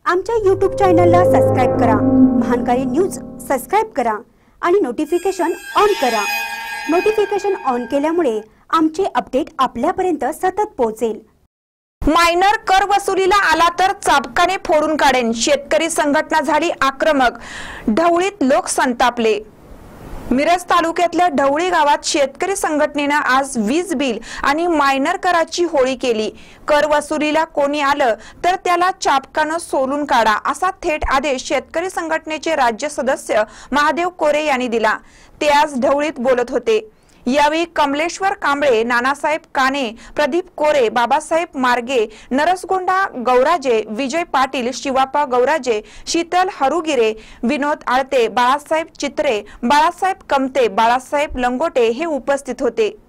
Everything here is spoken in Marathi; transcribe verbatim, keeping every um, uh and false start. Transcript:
आमच्या यूट्यूब चॅनलला सबस्क्राइब करा, महानकारी न्यूज सबस्क्राइब करा आणि नोटिफिकेशन ऑन करा। नोटिफिकेशन ऑन केल्यामुळे आमचे अपडेट आपल्यापर्यंत सतत पोहोचेल। मायनर कर वसुलीला आला तर चाबकाने फोडून काढेन, शेतकरी संघटना झाली आक्रमक, ढवळीत लोक संतापले। मिरज तालुक्यातल्या ढवळी गावात शेतकरी संघटनेने आज वीज बिल आणि मायनर कराची होळी केली। कर वसुलीला कोणी आलं तर त्याला चाबकाने सोलून काढा असा थेट आदेश शेतकरी संघटनेचे राज्य सदस्य महादेव कोरे यांनी दिला। ते आज ढवळीत बोलत होते। यावेळी कमलेश्वर कांबळे, नानासाहेब काने, प्रदीप कोरे, बाबासाहेब मार्गे, नरसगोंडा गौराजे, विजय पाटील, शिवापा गौराजे, शीतल हरुगिरे, विनोद आळते, बाळासाहेब चित्रे, बाळासाहेब कमते, बाळासाहेब लंगोटे हे उपस्थित होते।